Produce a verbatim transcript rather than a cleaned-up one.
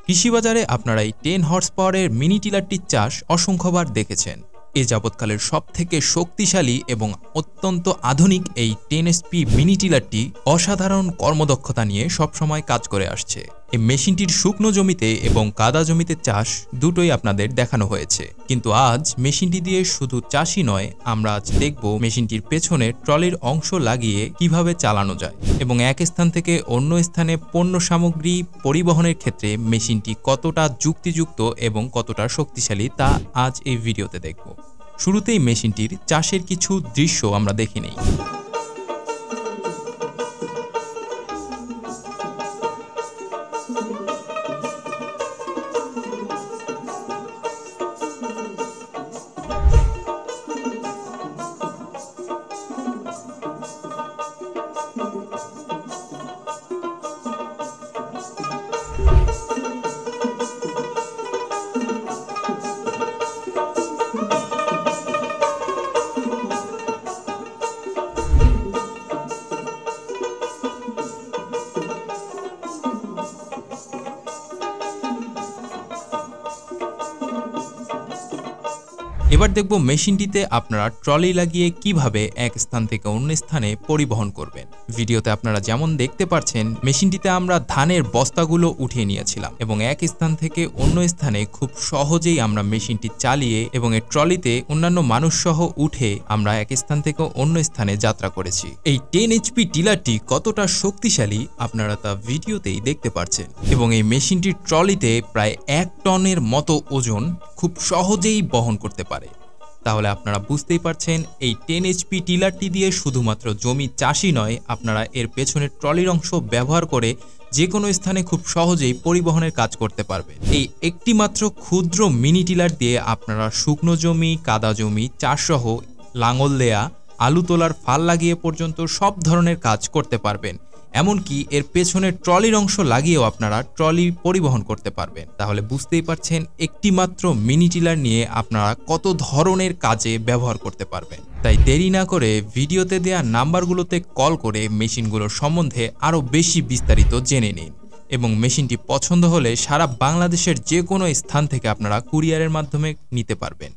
কৃষি বাজারে আপনারা এই টেন হর্স পাওয়ারের মিনি টিলারটির চাষ অসংখ্যবার দেখেছেন। এ যাবৎকালের সবথেকে শক্তিশালী এবং অত্যন্ত আধুনিক এই টেন এসপি মিনি টিলারটি অসাধারণ কর্মদক্ষতা নিয়ে সবসময় কাজ করে আসছে। এই মেশিনটির শুকনো জমিতে এবং কাদা জমিতে চাষ দুটোই আপনাদের দেখানো হয়েছে, কিন্তু আজ মেশিনটি দিয়ে শুধু চাষই নয়, আমরা আজ দেখব মেশিনটির পেছনে ট্রলির অংশ লাগিয়ে কিভাবে চালানো যায় এবং এক স্থান থেকে অন্য স্থানে পণ্য সামগ্রী পরিবহনের ক্ষেত্রে মেশিনটি কতটা যুক্তিযুক্ত এবং কতটা শক্তিশালী তা আজ এই ভিডিওতে দেখব। শুরুতেই মেশিনটির চাষের কিছু দৃশ্য আমরা দেখে নেই। এবার দেখব মেশিনটিতে আপনারা ট্রলি লাগিয়ে কিভাবে এক স্থান থেকে অন্য স্থানে পরিবহন করবেন। ভিডিওতে আপনারা যেমন দেখতে পাচ্ছেন, মেশিনটিতে আমরা ধানের বস্তাগুলো উঠিয়ে নিয়েছিলাম এবং এক স্থান থেকে অন্য স্থানে খুব সহজেই আমরা মেশিনটি চালিয়ে এবং এই ট্রলিতে অন্যান্য মানুষ সহ উঠে আমরা এক স্থান থেকে অন্য স্থানে যাত্রা করেছি। এই টেন এইচপি টিলারটি কতটা শক্তিশালী আপনারা তা ভিডিওতেই দেখতে পাচ্ছেন এবং এই মেশিনটির ট্রলিতে প্রায় এক টনের মতো ওজন খুব সহজেই বহন করতে পারে। তাহলে আপনারা বুঝতেই পারছেন, এই টেন এইচপি টিলারটি দিয়ে শুধুমাত্র জমি চাষই নয়, আপনারা এর পেছনের ট্রলির অংশ ব্যবহার করে যে কোনো স্থানে খুব সহজেই পরিবহনের কাজ করতে পারবেন। এই একটি মাত্র ক্ষুদ্র মিনি টিলার দিয়ে আপনারা শুকনো জমি, কাদা জমি, চাষসহ লাঙল দেয়া, আলু তোলার ফাল লাগিয়ে পর্যন্ত সব ধরনের কাজ করতে পারবেন। এমনকি এর পেছনের ট্রলির অংশ লাগিয়েও আপনারা ট্রলি পরিবহন করতে পারবেন। তাহলে বুঝতেই পারছেন, একটি মাত্র মিনি টিলার নিয়ে আপনারা কত ধরনের কাজে ব্যবহার করতে পারবেন। তাই দেরি না করে ভিডিওতে দেয়া নাম্বারগুলোতে কল করে মেশিনগুলোর সম্বন্ধে আরও বেশি বিস্তারিত জেনে নিন এবং মেশিনটি পছন্দ হলে সারা বাংলাদেশের যে কোনো স্থান থেকে আপনারা কুরিয়ারের মাধ্যমে নিতে পারবেন।